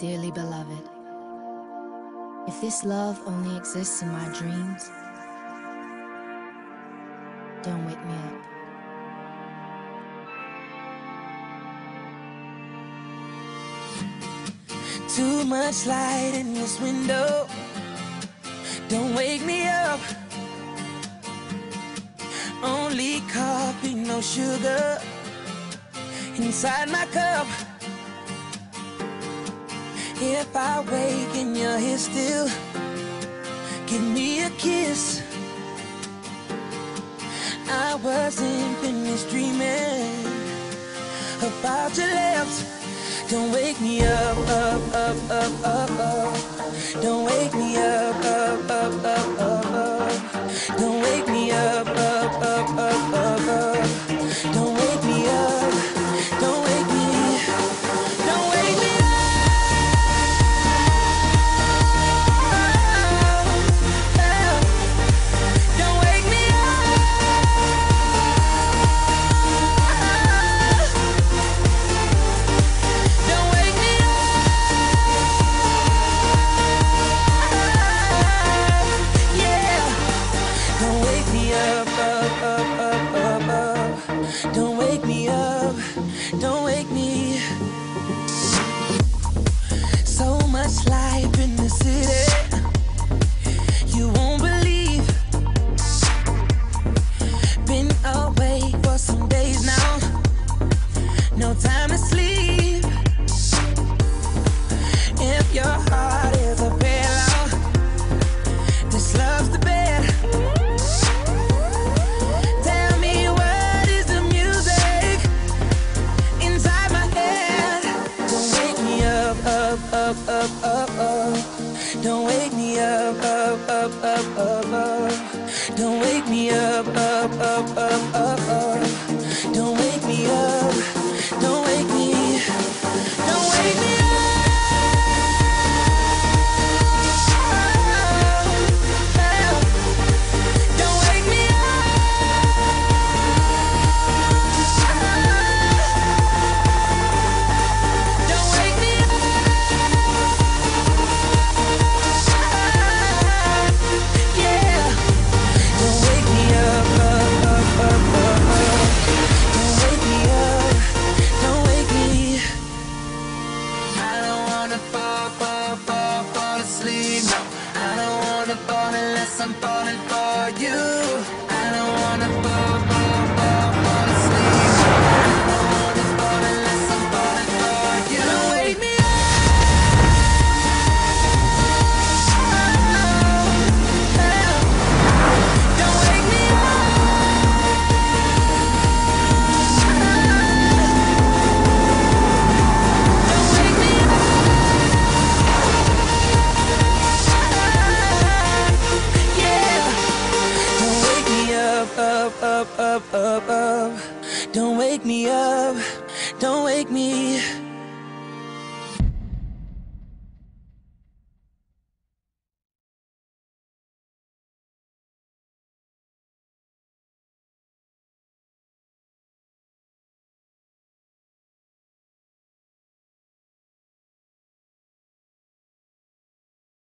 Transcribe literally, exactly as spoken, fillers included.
dearly beloved, if this love only exists in my dreams, don't wake me up. Too much light in this window, don't wake me up. Only coffee, no sugar inside my cup. If I wake and you're here still, give me a kiss. I wasn't finished dreaming about your lips. Don't wake me up, up, up, up, up, up. Don't wake me up, up, up, up, up, up. Don't wake me up, up, up, up, up, up. Don't wake me up, don't wake me, don't wake me up. Don't wake me up. Don't wake me up. Yeah. Don't wake me up, up, up, up, up, up. Don't wake me up, don't wake me. So much life in the city, you won't believe. Been away for some days now, no time to sleep. If your heart is a pillow, this love's the bed. Tell me what is the music inside my head. Don't wake me up, up, up, up, up, up. Don't wake me up, up, up, up, up, up. Don't wake me up, up, up, up, up, up. Don't wake me up, don't wake me, don't wake me up. Don't wake me up. Don't wake me up. Yeah. Don't wake me up, up, up, up, up, up. Don't wake me up, don't wake me. I don't wanna fall, fall, fall, fall asleep. No, I don't wanna fall unless I'm falling for you. I don't wanna fall, fall, fall, fall asleep. I don't wanna fall unless I'm falling for you. Don't wake me up. Don't wake me up. Don't wake me up. Yeah. Don't wake me up, up, up, up, up, up. Don't wake me up, don't wake me.